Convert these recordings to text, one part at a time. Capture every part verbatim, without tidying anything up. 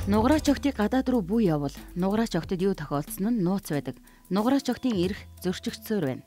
Нугараач охтыг гадаад руу бүү явуул. Нугараач охтод юу тохиолдсон нь нууц байдаг. Нугараач охтын эрх зөрчигдсөөр байна.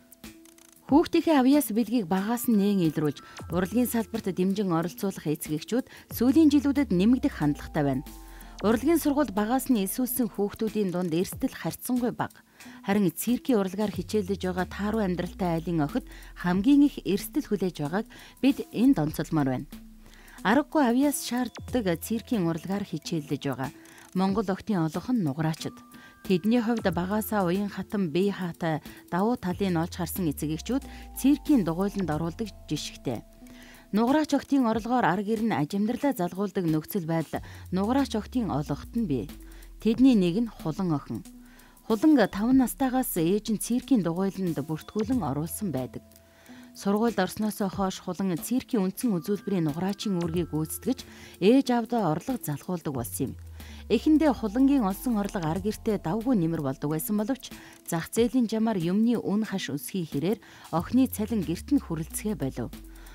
Хүүхдийнхээ авьяас бэлгийг багаас нь нээн илрүүлж, урлагийн салбарт дэмжин оролцуулах эцэг эхчүүд сүүлийн жилүүдэд нэмэгдэх хандлагатай байна. Урлагийн сургууль багаас нь элсүүлсэн хүүхдүүдийн дунд эрсдэл харьцангуй бага. Харин циркийн урлагаар хичээлдэж байгаа тааруу амьдралтай айлын охид хамгийн их эрсдэл хүлээж байгааг бид энд онцолмоор байна. Аргагүй авьяас шаарддаг циркийн урлагаар хичээлдэж байгаа Монгол охтын олонх нь нугараачд. Тэдний хувьд багаасаа уян хатан бие хаатай давуу талыг олж харсан эцэг эхчүүд циркийн дугуйланд оруулдаг жишгтэй. Нугараач охтын орлогоор арга ирнэ ажимдарлаа залгуулдаг нөхцөл байдал нугараач охтын олонхот нь бий. Тэдний нэг нь хулан охин. Хулан таван настайгаас ээж нь циркийн дугуйланд бүртгүүлэн оруулсан байдаг. Сургуульд орсноос хойш хулан циркийн үндсэн үзүүлбэрийн нугараачийн үүргийг гүйцэтгэж ээж аавдаа орлого залгуулдаг болсон юм. Эхэндээ хулангийн олсон орлого арга гэртээ давгүй нэмэр болдог байсан боловч зах зээлийн жамаар юмны үн хаш өсхий хэрээр охины цалин гэрт нь хүрэлцгээ болов.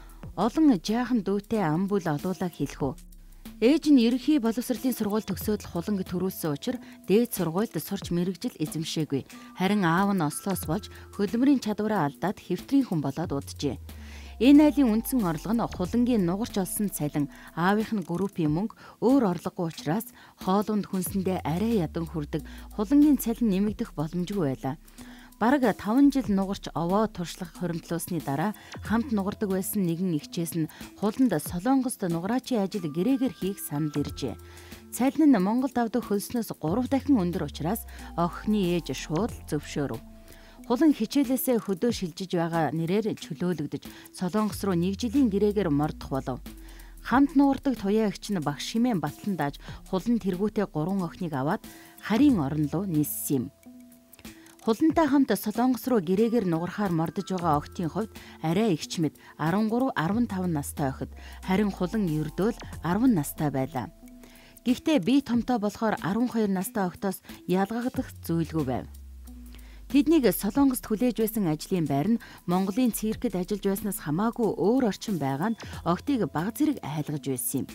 Олон жаахан дүүтэй ам бүл олуулаа хэлэх үү. Ээж нь ерөнхий боловсролын сургууль төгсөөд хуланг төрүүлсэн учраас дээд сургуульд сурч мэрэгжил эзэмшээгүй. Харин аав нь ослоос болж хөдөлмөрийн чадвараа алдаад хэвтрийн хүн болоод уджээ. Энэ айлын үндсэн орлого нь хулангийн нугарч олсон цалин, аавынх нь группийн мөнгө өөр орлогогүй учраас хоолунд хүнсэндээ арай ядан хүрдэг хулангийн цалин нэмэгдэх боломжгүй байлаа. Бараг таван жил нугарч овоо туршлах хуримтлуулсны дараа хамт нугардаг байсан нэгэн ихчээс нь хуланд Солонгост нугараачийн ажил гэрээгээр хийх санал иржээ. Цалин нь Монголд авдаг хөлснөөс гурав дахин өндөр учраас охины ээж шууд зөвшөөрөв. Хулан хичээлээсээ хөдөө шилжиж байгаа нэрээр чөлөөлөгдөж Солонгос руу нэг жилийн гэрээгээр мордох болов. Хамт нугардаг туяа эгч нь багш химэн батлан дааж хулан тэргүүтээ гурван охиныг аваад харийн орон руу ниссэн юм. Хулантай хамт Солонгос руу гэрээгээр нугарахаар мордож байгаа охтын хувьд арай игч мэд арван гурав арван таван настай охид, харин хулан ердөөл арван настай байлаа. Гэхдээ бие томтой болохоор арван хоёр настай охтоос ялгагдах зүйлгүй байв. Тэднийг Солонгост хүлээж байсан ажлын байр нь Монголын циркэд ажиллаж байснаас хамаагүй өөр орчин байгаа нь охтыг бага зэрэг айлгаж байсан юм.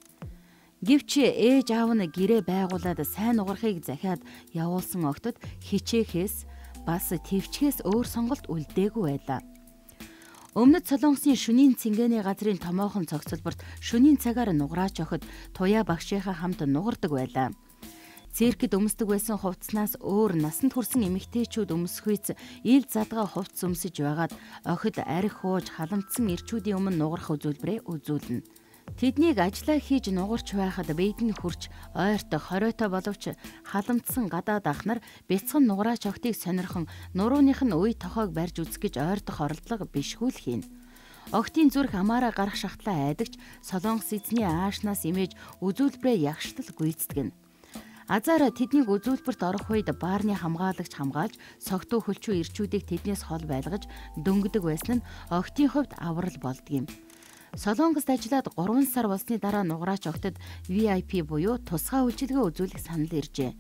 Гэвч ээж аав нь гэрээ байгуулад сайн нугарахыг захиад явуулсан охтод хичээхээс бас твчгээс өөр сонголт үлдээгүй байлаа. Өмнөд Солонгосын шөнийн цэнгэний газрын томоохон цогцлборт шөнийн цагаар нугараач охид туяа багшийнхаа хамт нугардаг байлаа. Циркэд өмсдөг байсан хувцснаас өөр насанд хүрсэн эмэгтэйчүүд өмсөхүйц ил задгаа хувцс өмсөж байгаад охид арх хууж халамтсан ирчүүдийн өмнө нугарах үзүүлбэрээ үзүүлнэ. Тэднийг ажиллаа хийж нугарч байхад бэйдэн хурч ойрт хориотой боловч халамтсан гадаад ах нар бяцхан нугараач охтыг сонирхон нурууных нь үе тохойг барьж үзэх гэж ойртох оролдлого бишгүүл хийн. Охтын зүрх амаараа гарах шахтлаа айдагч Солонгос эзний аашнаас имэж үзүүлбэрээ ягштал гүйцэтгэн. Азаар тэднийг үзүүлбэрт орох үед баарны хамгаалагч хамгаалж согтуу хөлчүү ирчүүдийг тэднээс хол байлгаж дөнгөдөг байсан нь охтын хувьд аврал болдгийм. Солонгост ажиллаад гурван сар болсны дараа нугараач охтод ви ай пи буюу тусгай үйлчилгээ үзүүлэх санал иржээ.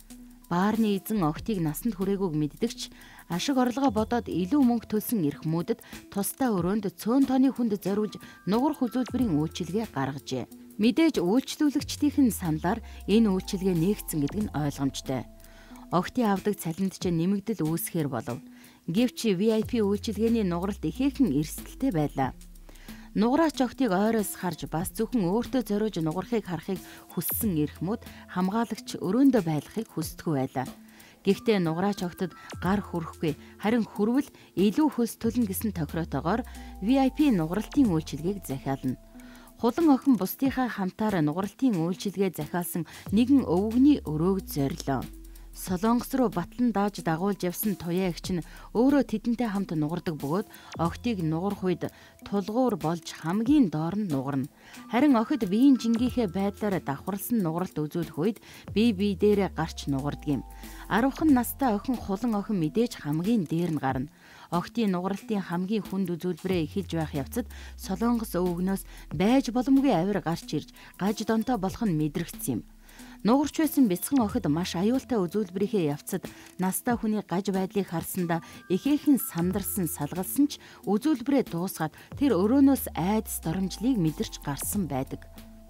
Баарны эзэн охтыг насанд хүрээгүйг мэддэгч ашиг орлогоо бодоод илүү мөнгө төлсөн эрхмүүдэд тусдаа өрөөнд цөөн тооны хүнд зориулж нугарах үзүүлбэрийн үйлчилгээ гаргажээ. Мэдээж үйлчлүүлэгчдийн саналаар энэ үйлчилгээ нээгдсэн гэдэг нь ойлгомжтой. Охтын авдаг цалинд ч нэмэгдэл үүсэхээр болов. Гэвч ви ай пи үйлчилгээний нугаралт ихээхэн эрсдэлтэй байлаа. Нугараач охтыг ойроос харж бас зөвхөн өөртөө зориуж нугарахыг харахыг хүссэн эрхмүүд хамгаалагч өрөөндөө байлгахыг хүсдэггүй байлаа. Гэхдээ нугараач охтод гар хүрэхгүй харин хүрвэл илүү хөлс төлнө гэсэн тохироотойгоор ви ай пи нугаралтын үйлчилгээг захиална. Хулан охин бусдынхаа хамтаар нугаралтын үйлчилгээ захиалсан нэгэн өвгөний өрөөг зорилоо. Солонгос руу батлан дааж дагуулж явсан туяа эгч нь өөрөө тэдэнтэй хамт нугардаг бөгөөд охтыг нугарах үед тулгуур болж хамгийн доор нь нугарна. Харин охид биеийн жингийнхээ байдлаар давхарлсан нугаралт үзүүлэх үед бие бие дээрээ гарч нугардаг юм. арван настай охин хулан охин мэдээж хамгийн дээр нь гарна. Охтын нугаралтын хамгийн хүнд үзүүлбэрээ эхэлж байх явцад Солонгос өвгнөөс байж боломгүй авир гарч ирж гаж донтой болох нь мэдрэгдсэн юм. Нугарч байсан бяцхан охид маш аюултай үзүүлбэрийнхээ явцад настай хүний гаж байдлыг харсандаа ихээхэн сандарсан салгалсан ч үзүүлбэрээ дуусгаад тэр өрөөнөөс айдас доромжлыг мэдэрч гарсан байдаг.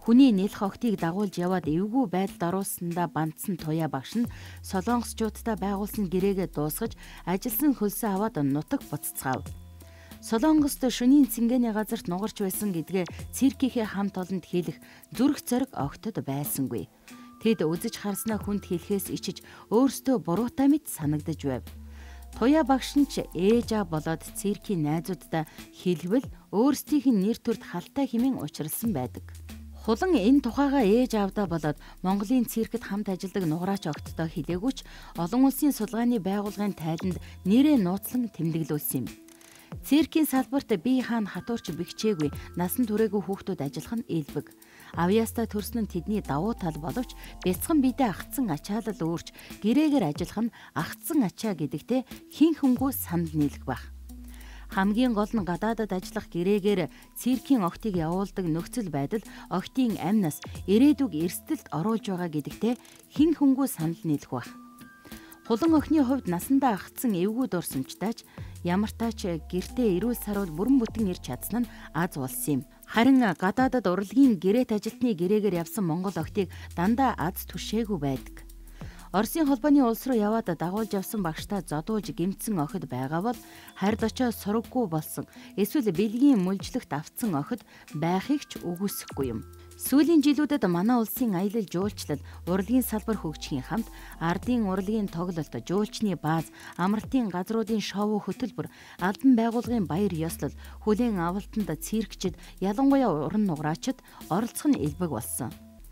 Хүний нэлэх охтыг дагуулж яваад эвгүй байдалд оруулсандаа бандсан Туяа багш нь солонгосчуудтай байгуулсан гэрээгээ дуусгаж ажилсан хөлсөө аваад нутаг буцацгаав. Солонгост шөнийн цэнгэний газарт нугарч байсан гэдгээ циркийнхээ хамт олонд хэлэх зүрх зориг огтод байсангүй. Тэд үзэж харснаа хүнд хэлэхээс ичиж өөрсдөө буруутай мэт санагдаж байв. Туяа багш нь ч ээж аа болоод циркийн найзуудтай хэлбэл өөрсдийнх нь нэр төрд халтай хэмээн учралсан байдаг. Хулан энэ тухайгаа ээж аавдаа болоод Монголын циркэд хамт ажилладаг нугараач огттой хэлээгүйч олон улсын судалгааны байгууллагын тайланд нэрээ нууцлан тэмдэглүүлсэн юм. Циркийн салбарт бие хаана хатуурч бэхжээгүй насан туршаагүй хүүхдүүд ажиллах нь элбэг. Авьяастай төрсөн нь тэдний давуу тал боловч бяцхан биедээ агтсан ачаалал өөрч гэрээгээр ажиллах нь агтсан ачаа гэдэгтээ хин хөнгөө санал нийлэх байх. Хамгийн гол нь гадаадад ажиллах гэрээгээр циркийн охтыг явуулдаг нөхцөл байдал охтын амь нас ирээдүг эрсдэлд оруулж байгаа гэдэгтээ хин хөнгөө санал нийлэх байх. Хулан охины хувьд насандаа агтсан эвгүй дурсамжтайч ямар тач гэртээ эрүүл саруул бүрэн бүтэн ирж чадсан нь аз болсон юм. Харин гадаадад урлагийн гэрээт ажилтны гэрээгээр явсан монгол охтыг дандаа аз түшээгүй байдаг. Оросын холбооны улс руу яваад дагуулж явсан багштаа зодуулж гэмтсэн охид байгаа бол харьд очоод сураггүй болсон эсвэл бэлгийн мүлжлэгт автсан охид байхыг ч үгүйсэхгүй юм. Сүүлийн жилүүдэд манай улсын аялал жуулчлал, урлагийн салбар хөгжихийн хамт ардын урлагийн тоглолт, жуулчны бааз, амралтын газруудын шоу хөтөлбөр, албан байгууллагын баяр ёслол, хүлээн авалтанд циркчид, ялангуяа уран нугараачид оролцох нь элбэг болсон.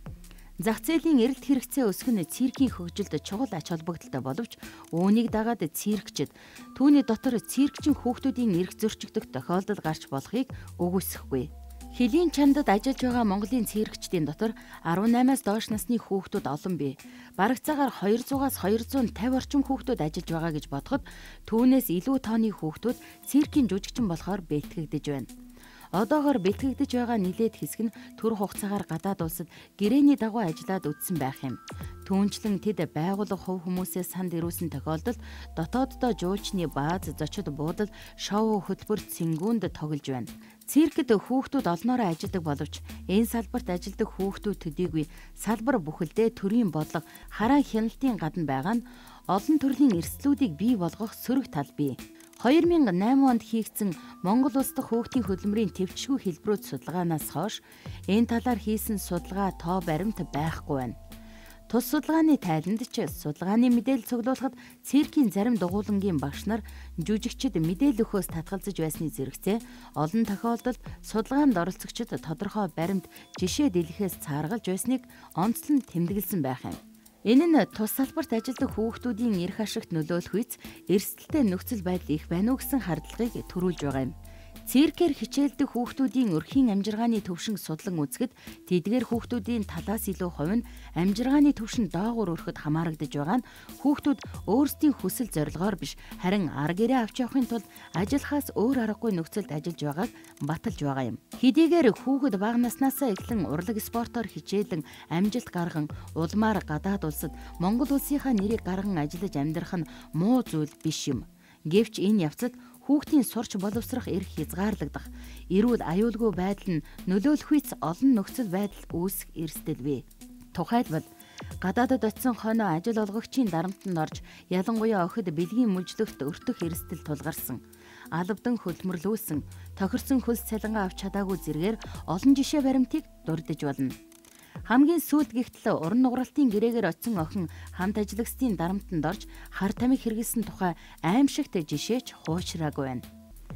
Зах зээлийн эрэлт хэрэгцээ өсөх нь циркийн хөгжилд чухал ач холбогдолтой боловч үүнийг дагаад циркчид түүний дотор циркчин хүүхдүүдийн эрх зөрчигдөх тохиолдол гарч болохыг үгүйсэхгүй. Хөлийн чандад ажиллаж байгаа Монголын циркчдийн дотор арван намаас доош насны хүүхдүүд олон бий. Барагцаагаар хоёрзуугаас хоёр зуун тавь орчим хүүхдүүд ажиллаж байгаа гэж бодоход түүнээс илүү тооны хүүхдүүд циркийн жүжигчин болохоор бэлтгэгдэж байна. Одоогоор бэлтгэгдэж байгаа нэлээд хэсэг нь төр хугацаагаар гадаад улсад гэрээний дагуу ажиллаад үдсэн байх юм. Түүнчлэн тэд байгууллага хувь хүмүүсээ санд ирүүлсэн тохиолдолд дотооддоо жуулчны бааз, зочид буудал, шоу хөтөлбөр цэнгүүнд тоглож байна. Циркэд хүүхдүүд олноороо ажилладаг боловч энэ салбарт ажилладаг хүүхдүүд төдийгүй салбар бүхэлдээ төрийн бодлого хараа хяналтын гадна байгаа нь олон төрлийн эрсдлүүдийг бий болгох сөрөг тал бий. хоёр мянган найман онд хийгдсэн Монгол улс дахь хүүхдийн хөдөлмөрийн төвчгүй хэлбэрүүд судалгаанаас хойш энэ талаар хийсэн судалгаа тоо баримт байхгүй байна. Тус судалгааны тайланд ч судалгааны мэдээлэл цуглуулахад циркийн зарим дугуулангийн багш нар жүжигчид мэдээлэл өгөхөөс татгалзаж байсны зэрэгцээ олон тохиолдолд судалгаанд оролцогчид тодорхой баримт жишээ дэлгэхээс цааргалж байсныг онцлон тэмдэглэсэн байх юм. Энэ нь тус салбарт ажилладаг хүүхдүүдийн эрх ашигт нөлөөлөх үйц эрсдэлтэй нөхцөл байдал их байна уу гэсэн хардлагыг төрүүлж байгаа юм. Циркээр хичээлдэг хүүхдүүдийн өрхийн амжиргааны төвшин судлан үзэхэд тэдгээр хүүхдүүдийн талаас илүү хувь нь амжиргааны төвшин доогуур өрөхөд хамаарагдаж байгаа нь хүүхдүүд өөрсдийн хүсэл зорилгоор биш харин ар гэрээ авч явахын тулд ажиллахаас өөр аргагүй нөхцөлд ажиллаж байгааг баталж байгаа юм. Хэдийгээр хүүхэд бага наснаасаа эхлэн урлаг спортоор хичээлэн амжилт гарган улмаар гадаад улсад Монгол улсынхаа нэрийг гарган ажиллаж амьдрах нь муу зүйл биш юм. Гэвч энэ явцад хүүхдийн сурч боловсрох эрх хязгаарлагдах, эрүүл аюулгүй байдал нь нөлөөлөхүйц олон нөхцөл байдал үүсэх эрсдэл бий. Тухайлбал гадаадад очисон хоноо ажил олгогчийн дарамтанд орж ялангуяа охид бэлгийн мүлжлэгт өртөх эрсдэл тулгарсан. Албадан хөдөлмөрлүүлсэн, тохирсон хөлс цалингаа авч чадаагүй зэргээр олон жишээ баримтыг дурдж болно. Хамгийн сүүлд гихтэл уран нугаралтын гэрээгээр очисон охин хамт ажиллагчдын дарамтанд орж хар тамхи хэрэглэсэн тухай аимшигт жишээч хуучраагүй байна.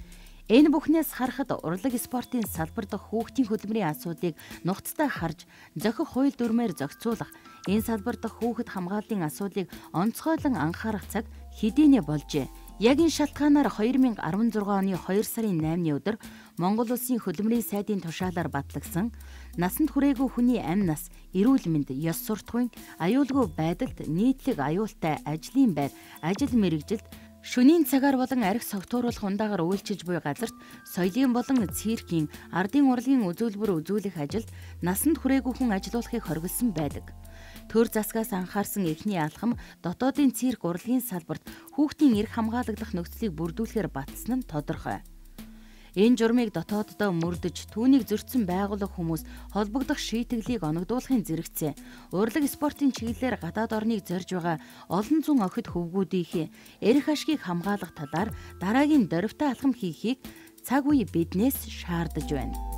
Энэ бүхнээс харахад урлаг спортын салбар дахь хүүхдийн хөдөлмөрийн асуудлыг нухацтай харж зохих хууль дүрмээр зохицуулах, энэ салбар дахь хүүхэд хамгааллын асуудлыг онцгойлон анхаарах цаг хэдийнэ болжээ. Яг энэ шалтгаанаар хоёр мянга арван зургаан оны хоёр сарын наймны өдөр Монгол улсын хөдөлмөрийн сайдын тушаалаар батлагдсан насанд хүрээгүй хүний амь нас, эрүүл мэнд, ёс суртахуйн, аюулгүй байдалд нийтлэг аюултай ажлын байр, ажил мэргэжилд шөнийн цагаар болон арх согтууруулах ундаагаар үйлчилж буй газарт соёлын болон циркийн, ардын урлагийн үзүүлбэр үзүүлэх ажилд насанд хүрээгүй хүн ажилуулахыг хориглосон байдаг. Төр засгаас анхаарсан эхний алхам дотоодын цирк урлагийн салбарт хүүхдийн эрх хамгаалагдах нөхцөлийг бүрдүүлэхээр батсан нь тодорхой. Энэ журмыг дотооддоо мөрдөж, түүнийг зөрчсөн байгууллага хүмүүс холбогдох шийтгэлийг оногдуулахын зэрэгцээ. Урлаг спортын чиглэлээр гадаад орныг зорж байгаа олон зуун охид хөвгүүдийн эрх ашгийг хамгаалах талаар дараагийн дорвитой алхам хийхийг цаг үе биднээс шаардаж байна.